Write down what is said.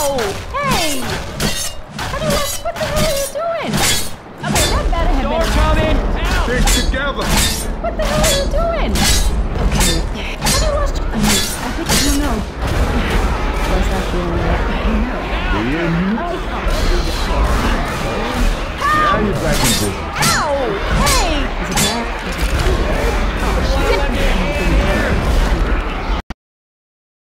Ow! Hey! What the hell are you doing? Okay, that better have Door been... coming! Out! Stick together! What the hell are you doing? Okay, have you lost... I think I don't know. What's that feeling like? I don't know. The end? Oh, Now you're back in business.